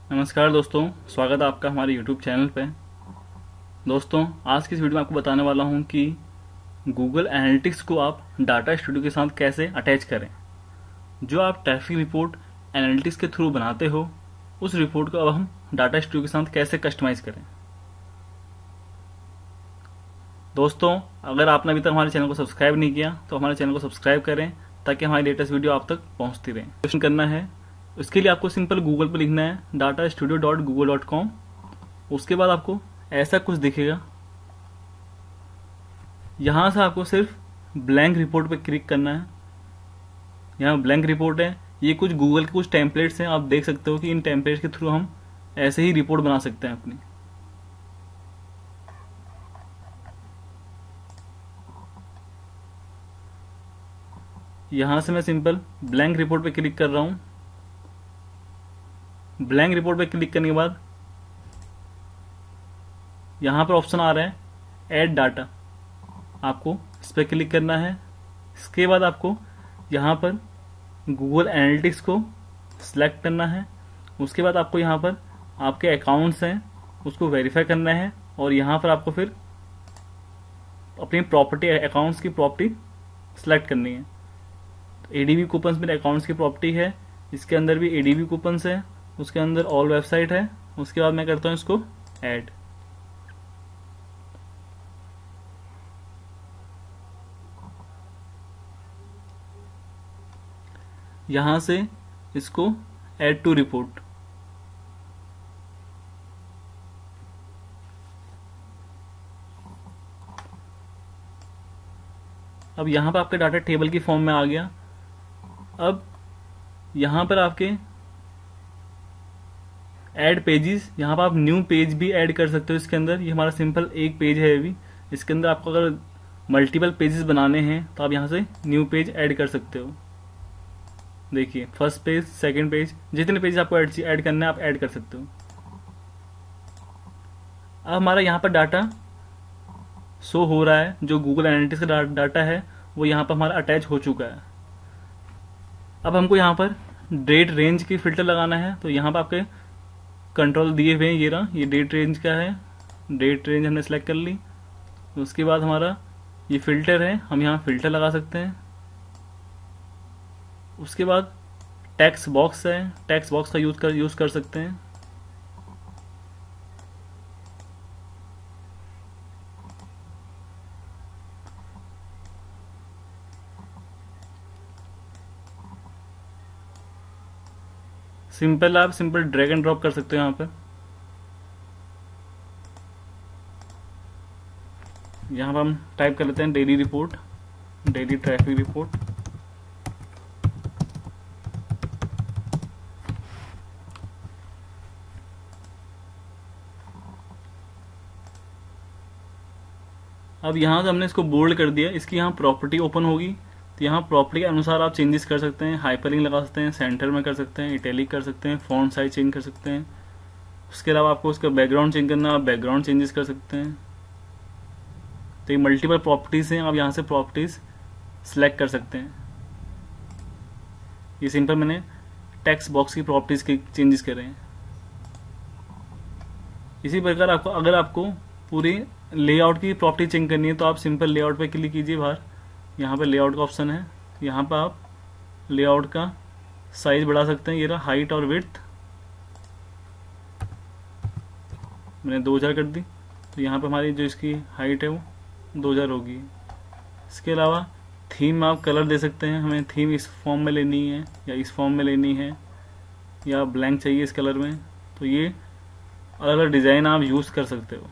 नमस्कार दोस्तों, स्वागत है आपका हमारे YouTube चैनल पे। दोस्तों, आज की इस वीडियो में आपको बताने वाला हूं कि गूगल एनालिटिक्स को आप डाटा स्टूडियो के साथ कैसे अटैच करें। जो आप ट्रैफिक रिपोर्ट एनालिटिक्स के थ्रू बनाते हो, उस रिपोर्ट को अब हम डाटा स्टूडियो के साथ कैसे कस्टमाइज करें। दोस्तों, अगर आपने अभी तक हमारे चैनल को सब्सक्राइब नहीं किया तो हमारे चैनल को सब्सक्राइब करें ताकि हमारी लेटेस्ट वीडियो आप तक पहुंचती रहे। क्वेश्चन करना है, इसके लिए आपको सिंपल गूगल पर लिखना है datastudio.google.com। उसके बाद आपको ऐसा कुछ दिखेगा। यहां से आपको सिर्फ ब्लैंक रिपोर्ट पे क्लिक करना है। यहाँ ब्लैंक रिपोर्ट है, ये कुछ गूगल के कुछ टेम्पलेट्स हैं। आप देख सकते हो कि इन टेम्पलेट्स के थ्रू हम ऐसे ही रिपोर्ट बना सकते हैं अपनी। यहां से मैं सिंपल ब्लैंक रिपोर्ट पे क्लिक कर रहा हूं। ब्लैंक रिपोर्ट पे क्लिक करने के बाद यहां पर ऑप्शन आ रहा है ऐड डाटा। आपको इस पर क्लिक करना है। इसके बाद आपको यहां पर गूगल एनालिटिक्स को सिलेक्ट करना है। उसके बाद आपको यहां पर आपके अकाउंट्स हैं उसको वेरीफाई करना है और यहां पर आपको फिर अपनी प्रॉपर्टी अकाउंट्स की प्रॉपर्टी सिलेक्ट करनी है। एडीबी कूपन्स मेरे अकाउंट्स की प्रॉपर्टी है, इसके अंदर भी एडीबी कूपन्स है, उसके अंदर ऑल वेबसाइट है। उसके बाद मैं करता हूं इसको ऐड। यहां से इसको ऐड टू रिपोर्ट। अब यहां पर आपका डाटा टेबल की फॉर्म में आ गया। अब यहां पर आपके ऐड पेजेस, यहाँ पर आप न्यू पेज भी ऐड कर सकते हो। इसके अंदर ये हमारा सिंपल एक पेज है अभी। इसके अंदर आपको अगर मल्टीपल पेजेस बनाने हैं तो आप यहाँ से न्यू पेज ऐड कर सकते हो। देखिए, फर्स्ट पेज, सेकंड पेज, जितने पेज आपको ऐड करना है आप ऐड कर सकते हो। अब हमारा यहाँ पर डाटा शो हो रहा है, जो गूगल एनालिटिक्स का डाटा है वो यहाँ पर हमारा अटैच हो चुका है। अब हमको यहाँ पर डेट रेंज की फिल्टर लगाना है, तो यहाँ पर आपके कंट्रोल दिए हुए हैं। ये रहा, ये डेट रेंज का है। डेट रेंज हमने सेलेक्ट कर ली। उसके बाद हमारा ये फिल्टर है, हम यहाँ फिल्टर लगा सकते हैं। उसके बाद टेक्स्ट बॉक्स है, टेक्स्ट बॉक्स का यूज कर सकते हैं। सिंपल आप सिंपल ड्रैग एंड ड्रॉप कर सकते हो। यहाँ पर हम टाइप कर लेते हैं daily report, daily traffic report. अब यहाँ से हमने इसको बोल्ड कर दिया। इसकी यहाँ प्रॉपर्टी ओपन होगी, तो यहाँ प्रॉपर्टी के अनुसार आप चेंजेस कर सकते हैं। हाइपरलिंक लगा सकते हैं, सेंटर में कर सकते हैं, इटैलिक कर सकते हैं, फॉन्ट साइज चेंज कर सकते हैं। उसके अलावा आपको उसका बैकग्राउंड चेंज करना है, आप बैकग्राउंड चेंजेस कर सकते हैं। तो ये मल्टीपल प्रॉपर्टीज हैं, आप यहाँ से प्रॉपर्टीज सिलेक्ट कर सकते हैं। ये सिंपल मैंने टेक्स्ट बॉक्स की प्रॉपर्टीज के चेंजेस करे हैं। इसी प्रकार आपको अगर आपको पूरी लेआउट की प्रॉपर्टी चेंज करनी है तो आप सिंपल लेआउट पे क्लिक कीजिए। बाहर यहाँ पे लेआउट का ऑप्शन है, यहाँ पर आप लेआउट का साइज बढ़ा सकते हैं। ये रहा, हाइट और विड्थ मैंने 2000 कर दी, तो यहाँ पे हमारी जो इसकी हाइट है वो 2000 होगी। इसके अलावा थीम आप कलर दे सकते हैं। हमें थीम इस फॉर्म में लेनी है या इस फॉर्म में लेनी है या ब्लैंक चाहिए इस कलर में, तो ये अलग अलग डिज़ाइन आप यूज़ कर सकते हो।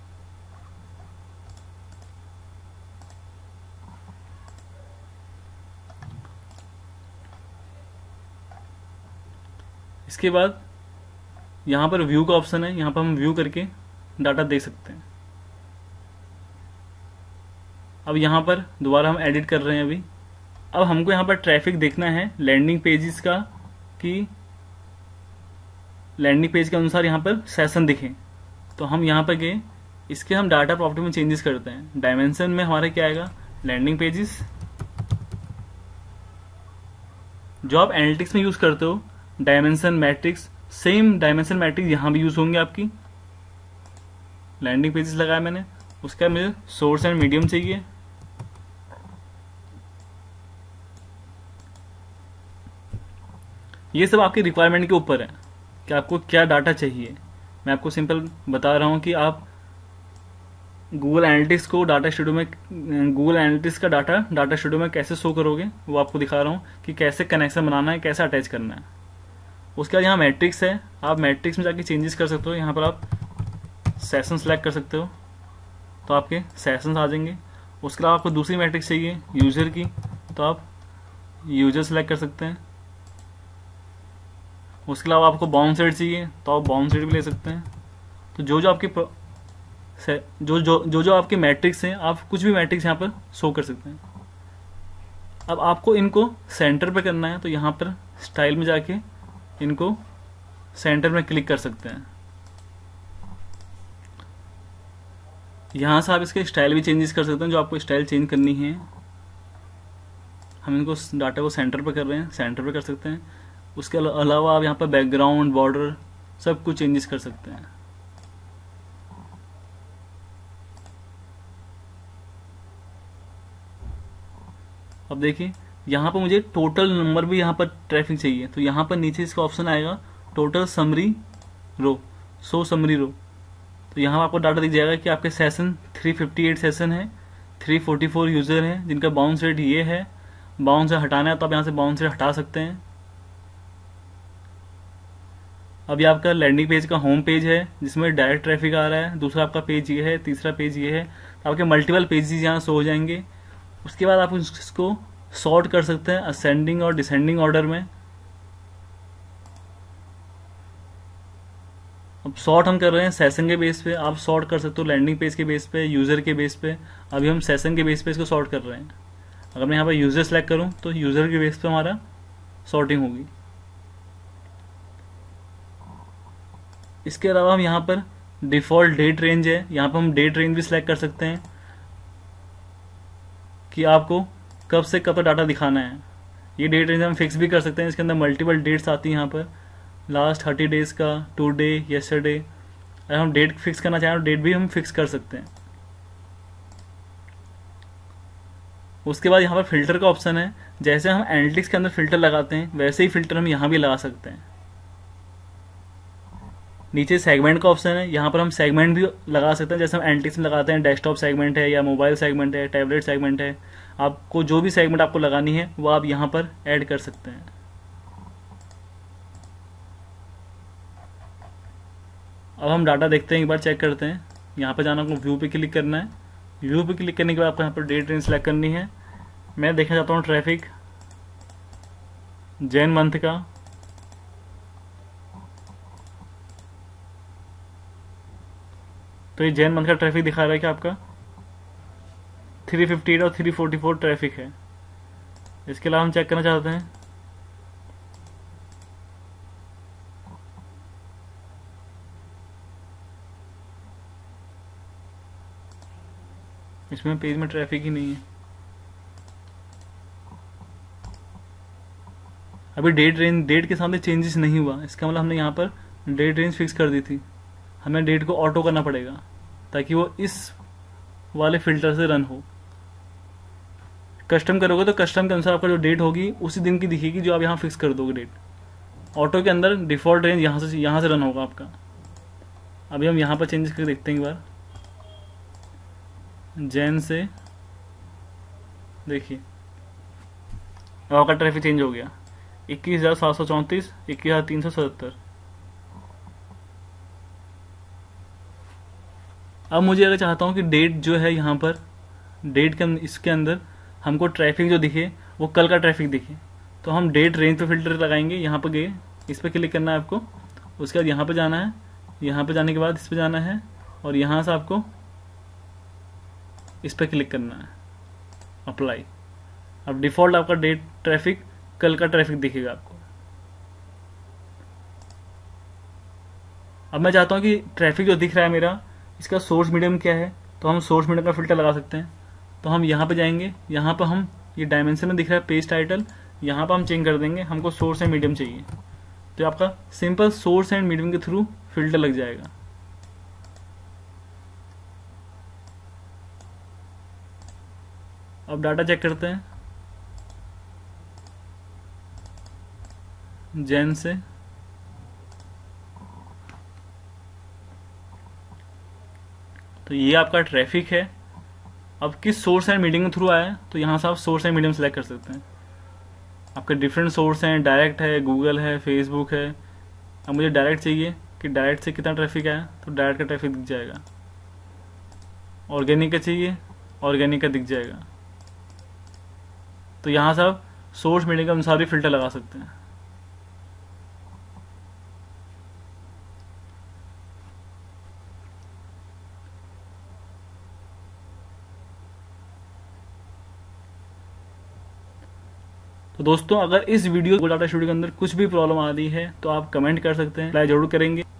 इसके बाद यहाँ पर व्यू का ऑप्शन है, यहाँ पर हम व्यू करके डाटा देख सकते हैं। अब यहाँ पर दोबारा हम एडिट कर रहे हैं अभी। अब हमको यहाँ पर ट्रैफिक देखना है लैंडिंग पेजेस का, कि लैंडिंग पेज के अनुसार यहाँ पर सेशन दिखे। तो हम यहाँ पर गए, इसके हम डाटा प्रॉपर्टी में चेंजेस करते हैं। डायमेंशन में हमारा क्या आएगा, लैंडिंग पेजेस। जो आप एनालिटिक्स में यूज करते हो, dimension matrix same dimension matrix यहाँ भी यूज होंगे आपकी। लैंडिंग पेजेस लगाया मैंने, उसका मुझे सोर्स एंड मीडियम चाहिए। ये सब आपकी रिक्वायरमेंट के ऊपर है कि आपको क्या डाटा चाहिए। मैं आपको सिंपल बता रहा हूँ कि आप गूगल एनालिटिक्स को डाटा स्टूडियो में, गूगल एनालिटिक्स का डाटा स्टूडियो में कैसे शो करोगे, वो आपको दिखा रहा हूँ कि कैसे कनेक्शन बनाना है, कैसे अटैच करना है। उसके बाद यहाँ मैट्रिक्स है, आप मैट्रिक्स में जाके चेंजेस कर सकते हो। यहाँ पर आप सेशन सेलेक्ट कर सकते हो तो आपके सेशंस आ जाएंगे। उसके अलावा आपको दूसरी मैट्रिक्स चाहिए यूजर की, तो आप यूजर सेलेक्ट कर सकते हैं। उसके अलावा आपको बाउंस रेट चाहिए तो आप बाउंस रेट भी ले सकते हैं। तो जो आपके मैट्रिक्स हैं, आप कुछ भी मैट्रिक्स यहाँ पर शो कर सकते हैं। अब आपको इनको सेंटर पे करना है तो यहाँ पर स्टाइल में जाके इनको सेंटर में क्लिक कर सकते हैं। यहाँ से आप इसके स्टाइल भी चेंजेस कर सकते हैं, जो आपको स्टाइल चेंज करनी है। हम इनको डाटा को सेंटर पे कर रहे हैं, सेंटर पे कर सकते हैं। उसके अलावा आप यहाँ पर बैकग्राउंड, बॉर्डर सब कुछ चेंजेस कर सकते हैं। अब देखिए यहाँ पर मुझे टोटल नंबर भी यहाँ पर ट्रैफिक चाहिए, तो यहाँ पर नीचे इसका ऑप्शन आएगा total summary row, show summary row. तो यहाँ आपको डाटा दिख जाएगा कि आपके सेशन 358 सेशन है, 344 यूजर हैं जिनका बाउंस रेट ये है। बाउंस रेट हटाना है तो आप यहाँ से बाउंस रेट हटा सकते हैं। अभी आपका लैंडिंग पेज का होम पेज है जिसमें डायरेक्ट ट्रैफिक आ रहा है, दूसरा आपका पेज ये है, तीसरा पेज ये है। तो आपके मल्टीपल पेजेस यहाँ शो हो जाएंगे। उसके बाद आप इसको सॉर्ट कर सकते हैं असेंडिंग और डिसेंडिंग ऑर्डर में। अब सॉर्ट हम कर रहे हैं सेशन के बेस पे, आप सॉर्ट कर सकते हो लैंडिंग पेज के बेस पे, यूजर के बेस पे। अभी हम सेशन के बेस पे इसको सॉर्ट कर रहे हैं। अगर मैं यहाँ पर यूजर सेलेक्ट करूँ तो यूजर के बेस पे हमारा सॉर्टिंग होगी। इसके अलावा हम यहाँ पर डिफॉल्ट डेट रेंज है, यहाँ पर हम डेट रेंज भी सिलेक्ट कर सकते हैं कि आपको कब से कब तक डाटा दिखाना है। ये डेट रेंज हम फिक्स भी कर सकते हैं, इसके अंदर मल्टीपल डेट्स आती हैं। यहाँ पर लास्ट 30 डेज का, टुडे, येस्टरडे। अगर हम डेट फिक्स करना चाहें तो डेट भी हम फिक्स कर सकते हैं। उसके बाद यहाँ पर फिल्टर का ऑप्शन है। जैसे हम एनालिटिक्स के अंदर फिल्टर लगाते हैं वैसे ही फिल्टर हम यहाँ भी लगा सकते हैं। नीचे सेगमेंट का ऑप्शन है, यहाँ पर हम सेगमेंट भी लगा सकते हैं। जैसे हम एनालिटिक्स में लगाते हैं डेस्कटॉप सेगमेंट है या मोबाइल सेगमेंट है, टैबलेट सेगमेंट है। आपको जो भी सेगमेंट आपको लगानी है वो आप यहाँ पर ऐड कर सकते हैं। अब हम डाटा देखते हैं, एक बार चेक करते हैं। यहाँ पर जाना, आपको व्यू पे क्लिक करना है। व्यू पे क्लिक करने के बाद आपको यहाँ पर डेट रेंज सेलेक्ट करनी है। मैं देखना चाहता हूँ ट्रैफिक जैन मंथ का। तो ये जैन मंथ का ट्रैफिक दिखा रहा है कि आपका 358 और 344 ट्रैफिक है। इसके अलावा हम चेक करना चाहते हैं इसमें पेज में ट्रैफिक ही नहीं है। अभी डेट के सामने चेंजेस नहीं हुआ, इसका मतलब हमने यहाँ पर डेट रेंज फिक्स कर दी थी। हमें डेट को ऑटो करना पड़ेगा ताकि वो इस वाले फिल्टर से रन हो। कस्टम करोगे तो कस्टम के अनुसार आपका जो डेट होगी उसी दिन की दिखेगी जो आप यहाँ फिक्स कर दोगे डेट। ऑटो के अंदर डिफॉल्ट रेंज यहाँ से रन होगा आपका। अभी हम यहाँ पर चेंजेस करके देखते हैं एक बार। जैन से देखिए अब आपका ट्रैफिक चेंज हो गया, 21,734, 21,377। अब मुझे अगर चाहता हूँ कि डेट जो है यहाँ पर डेट के इसके अंदर हमको ट्रैफिक जो दिखे वो कल का ट्रैफिक दिखे, तो हम डेट रेंज पे फिल्टर लगाएंगे। यहाँ पर गए, इस पर क्लिक करना है आपको। उसके बाद यहाँ पर जाना है, यहाँ पर जाने के बाद इस पर जाना है और यहाँ से आपको इस पर क्लिक करना है, अप्लाई। अब डिफॉल्ट आपका डेट ट्रैफिक कल का ट्रैफिक दिखेगा आपको। अब मैं चाहता हूँ कि ट्रैफिक जो दिख रहा है मेरा, इसका सोर्स मीडियम क्या है, तो हम सोर्स मीडियम का फिल्टर लगा सकते हैं। तो हम यहाँ पे जाएंगे, यहाँ पर हम ये डायमेंशन में दिख रहा है पेज टाइटल, यहाँ पर हम चेंज कर देंगे। हमको सोर्स है मीडियम चाहिए, तो आपका सिंपल सोर्स एंड मीडियम के थ्रू फिल्टर लग जाएगा। अब डाटा चेक करते हैं जैन से। तो ये आपका ट्रैफिक है। अब किस सोर्स एंड मीडियम के थ्रू आया है, तो यहाँ से आप सोर्स एंड मीडियम सेलेक्ट कर सकते हैं। आपके डिफरेंट सोर्स हैं, डायरेक्ट है, गूगल है, फेसबुक है। अब मुझे डायरेक्ट चाहिए कि डायरेक्ट से कितना ट्रैफिक आया, तो डायरेक्ट का ट्रैफिक दिख जाएगा। ऑर्गेनिक का चाहिए, ऑर्गेनिक का दिख जाएगा। तो यहाँ से आप सोर्स मीडियम के अनुसार भी फिल्टर लगा सकते हैं। तो दोस्तों, अगर इस वीडियो को डाटा स्टूडियो के अंदर कुछ भी प्रॉब्लम आ रही है तो आप कमेंट कर सकते हैं, अप्लाई जरूर करेंगे।